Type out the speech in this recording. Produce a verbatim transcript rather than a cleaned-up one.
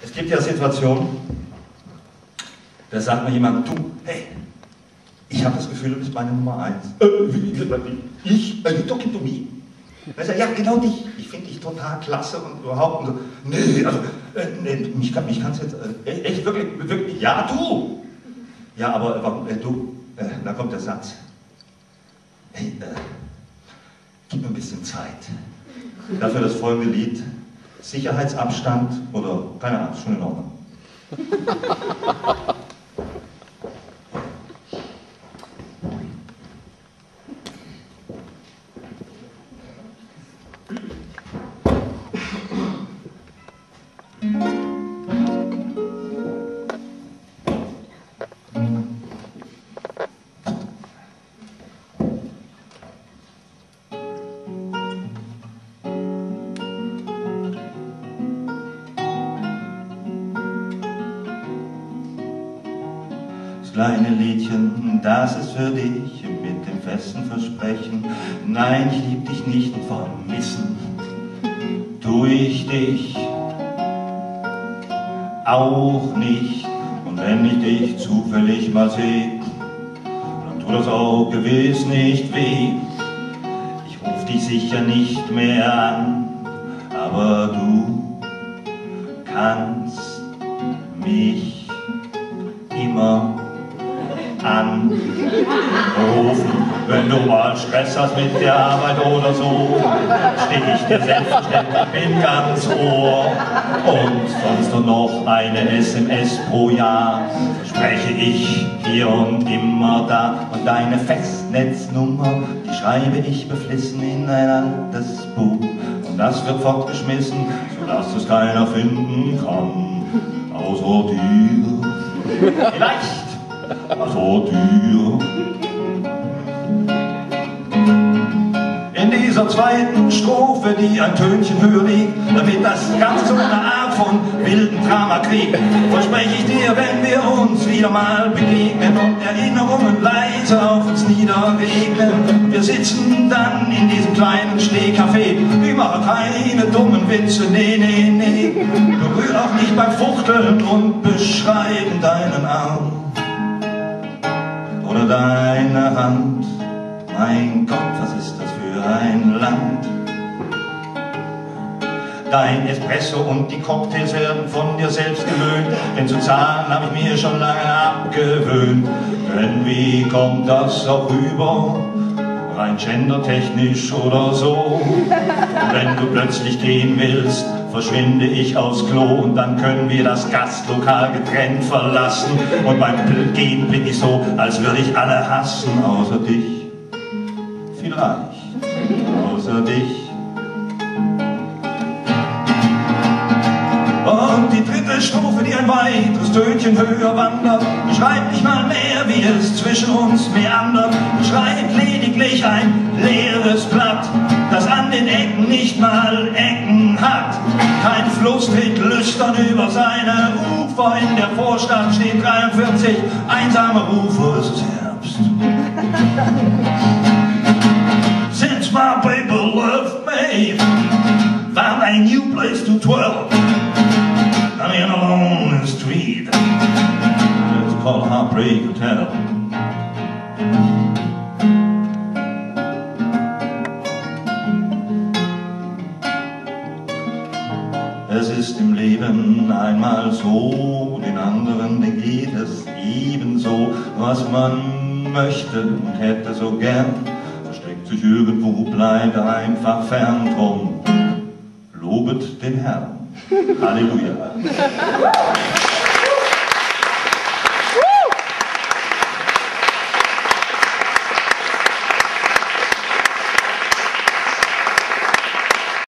Es gibt ja Situationen, da sagt mir jemand, du, hey, ich habe das Gefühl, du bist meine Nummer eins. Äh, ich? Äh, talking to me? Er sagt, ja, genau dich. Ich finde dich total klasse und überhaupt. Und so, nee, also, äh, nee, mich, kann, mich kannst jetzt, äh, echt, wirklich, wirklich, ja, du. Ja, aber, warum, äh, du, äh, da kommt der Satz. Hey, äh, gib mir ein bisschen Zeit. Dafür das folgende Lied. Sicherheitsabstand oder, keine Ahnung, schon in Ordnung. Kleine Liedchen, das ist für dich mit dem festen Versprechen. Nein, ich lieb dich nicht und vermissen tu ich dich auch nicht. Und wenn ich dich zufällig mal seh, dann tut das auch gewiss nicht weh. Ich ruf dich sicher nicht mehr an, aber du kannst mich immer anrufen. Wenn du mal Stress hast mit der Arbeit oder so, steh ich dir selbstverständlich mit ganz Ohr. Und sonst nur noch eine S M S pro Jahr, spreche ich hier und immer da. Und deine Festnetznummer, die schreibe ich beflissen in ein altes Buch. Und das wird fortgeschmissen, sodass es keiner finden kann, außer dir. Vielleicht so dir. In dieser zweiten Strophe, die ein Tönchen höher liegt, damit das Ganze so eine Art von wilden Drama kriegt, verspreche ich dir, wenn wir uns wieder mal begegnen und Erinnerungen leise auf uns niederregnen. Wir sitzen dann in diesem kleinen Stehcafé, wir machen keine dummen Witze, nee, nee, nee. Berühr auch nicht beim Fuchteln und beschreiben deinen Arm oder deine Hand. Mein Gott, was ist das für ein Land? Dein Espresso und die Cocktails werden von dir selbst gewöhnt, denn zu zahlen habe ich mir schon lange abgewöhnt. Denn wie kommt das auch rüber, rein gendertechnisch oder so? Wenn du plötzlich gehen willst, verschwinde ich aufs Klo und dann können wir das Gastlokal getrennt verlassen. Und beim Gehen blick ich so, als würde ich alle hassen, außer dich. Vielleicht, außer dich. Und die dritte Strophe, die ein weiteres Tönchen höher wandert, beschreibt nicht mal mehr, wie es zwischen uns meandert, beschreibt lediglich ein leeres Blatt, das an den Ecken nicht mal Ecken hat. Kein Fluss tritt lüstern über seine Ufer, in der Vorstadt stehen dreiundvierzig einsame Rufe, es ist Herbst. Since my baby left me, found a new place to dwell. I'm in a lonely street, it's called Heartbreak Hotel. Es ist im Leben einmal so, den anderen, den geht es ebenso. Was man möchte und hätte so gern, versteckt sich irgendwo, bleibt einfach fern. Drum lobet den Herrn. Halleluja.